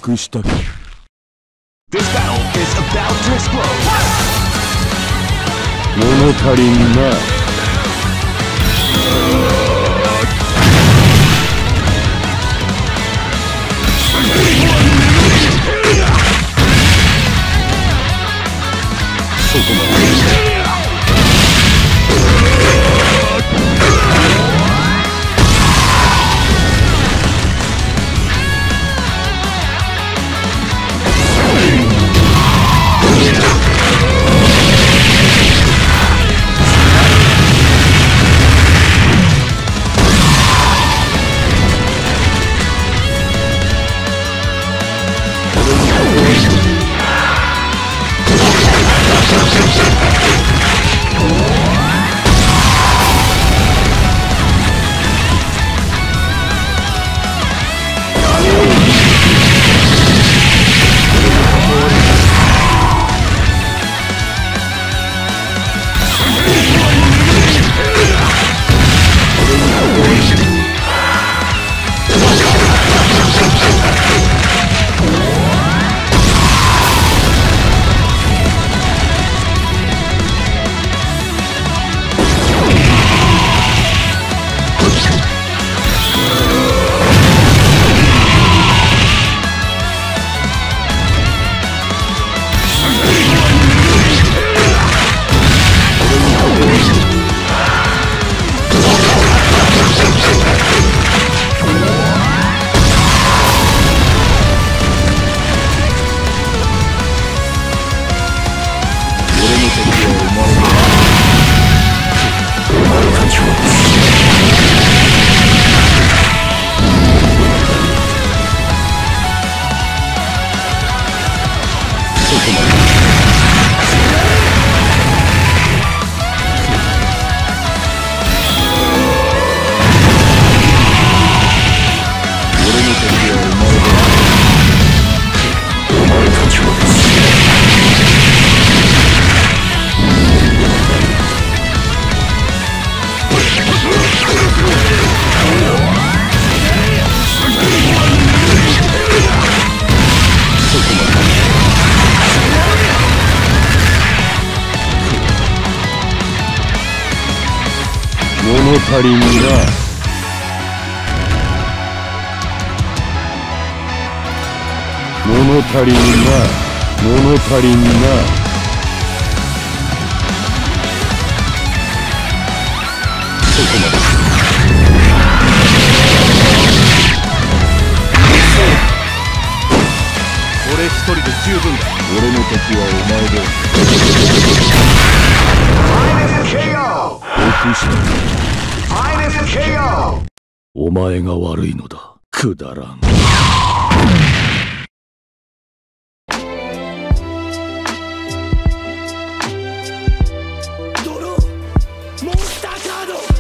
くしたか。 This battle is about to explode. 物足りんな。そこまで。物足りんな。物足りんな。物足りんな。そこまで。 俺一人で十分だ。 俺の敵はお前だ。落とした。お前が悪いのだ。くだらん。 ドローモンスターカード